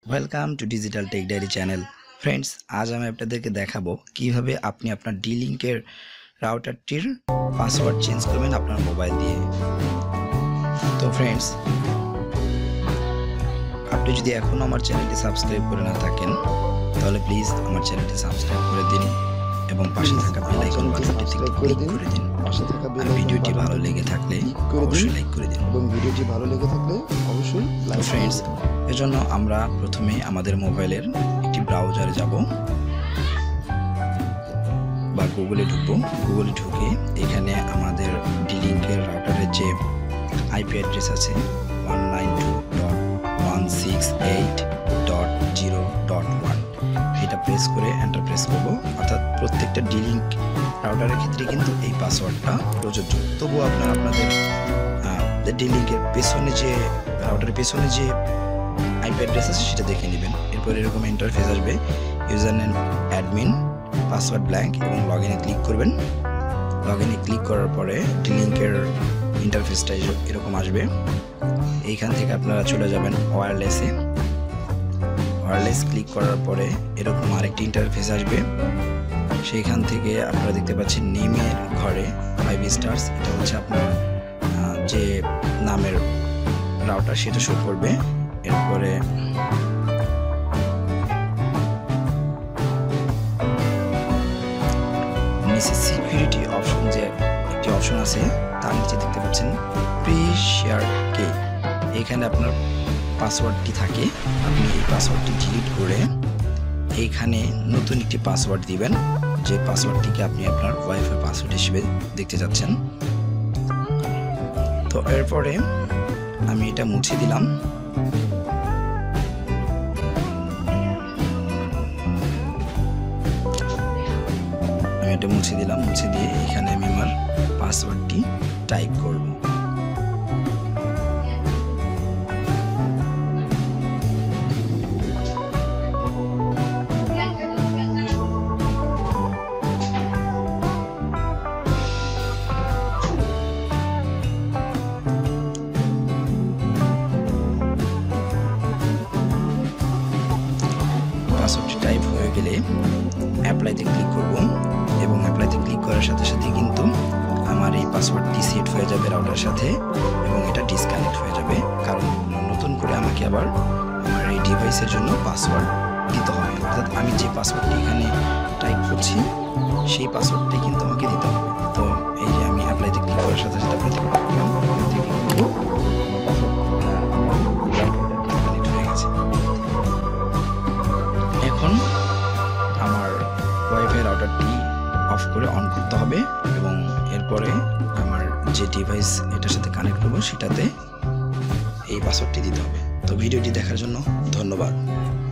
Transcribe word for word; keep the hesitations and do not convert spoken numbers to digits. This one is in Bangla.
Welcome to digital tech diary channel. Friends, আজ আমি আপনাদেরকে দেখাবো কিভাবে আপনি আপনার ডি লিঙ্কের রাউটারটির পাসওয়ার্ড চেঞ্জ করবেন আপনার মোবাইল দিয়ে। তো ফ্রেন্ডস, আপনি যদি এখনও আমার চ্যানেলটি সাবস্ক্রাইব করে না থাকেন তাহলে প্লিজ আমার চ্যানেলটি সাবস্ক্রাইব করে দিন এবং পাশে থাকা বেল আইকন বাটনটিতে ক্লিক করে দিন। পাশে থাকা বেল আর ভিডিওটি ভালো লেগে থাকলে অবশ্যই লাইক করে দিন এবং ভিডিওটি ভালো লেগে থাকলে অবশ্যই লাইক। ফ্রেন্ডস, এজন্য আমরা প্রথমে আমাদের মোবাইলের একটি ব্রাউজারে যাব বা গুগলে ঢুকবো। গুগলে ঢুকে এখানে আমাদের ডি লিঙ্কের রাউটারের যে আইপি অ্যাড্রেস আছে one nine two dot one six eight dot zero dot one, এটা প্রেস করে এন্টার প্রেস করবো। অর্থাৎ প্রত্যেকটা ডি লিঙ্ক রাউটারের ক্ষেত্রে কিন্তু এই পাসওয়ার্ডটা প্রযোজ্য। তবুও আপনারা আপনাদের ডি লিঙ্কের পেছনে যে রাউটারের পেছনে যে আইপি অ্যাড্রেস আছে সেটা দেখে নেবেন। এরপর এরকম ইন্টারফেস আসবে, user name admin, password blank এবং লগ ইনে ক্লিক করবেন। লগ ইনে ক্লিক করার পরে ডি লিঙ্কের ইন্টারফেসটা এরকম আসবে। এইখান থেকে আপনারা চলে যাবেন ওয়্যারলেসে। ওয়্যারলেস ক্লিক করার পরে এরকম আরেকটি ইন্টারফেস আসবে। সেইখান থেকে আপনারা দেখতে পাচ্ছেন নেমের ঘরে ফাইভ স্টার্স, এটা হচ্ছে আপনার যে নামের রাউটার সেটা শো করবে। এরপরে নিচে সিকিউরিটি অপশন যে একটি অপশন আছে তার নিচে দেখতে পাচ্ছেন প্রি শেয়ার কে, এখানে আপনার পাসওয়ার্ডটি থাকে। আপনি এই পাসওয়ার্ডটি ডিলিট করে এইখানে নতুন একটি পাসওয়ার্ড দিবেন, যে পাসওয়ার্ডটিকে আপনি আপনার ওয়াইফাই পাসওয়ার্ড হিসেবে দেখতে যাচ্ছেন। তো এরপরে আমি এটা মুছে দিলাম। আমি এটা মুছে দিলাম। মুছে দিয়ে এখানে আমি আমার পাসওয়ার্ডটি টাইপ করব। পাসওয়ার্ডটি টাইপ হয়ে গেলে অ্যাপ্লাইতে ক্লিক করব এবং অ্যাপ্লাইতে ক্লিক করার সাথে সাথে কিন্তু আমার এই পাসওয়ার্ডটি সেট হয়ে যাবে রাউটারের সাথে এবং এটা ডিসকানেক্ট হয়ে যাবে। কারণ নতুন করে আমাকে আবার আমার এই ডিভাইসের জন্য পাসওয়ার্ড দিতে হবে। অর্থাৎ আমি যে পাসওয়ার্ডটি এখানে টাইপ করছি সেই পাসওয়ার্ডটি কিন্তু আমাকে দিতে হবে। তো এই যে আমি অ্যাপ্লাইতে ক্লিক করার সাথে সাথে আপনাদের এখন আমার ওয়াইফাই রাউটারটি অফ করে অন করতে হবে এবং এরপরে আমার যে ডিভাইস এটার সাথে কানেক্ট করবো সেটাতে এই পাসওয়ার্ডটি দিতে হবে। তো ভিডিওটি দেখার জন্য ধন্যবাদ।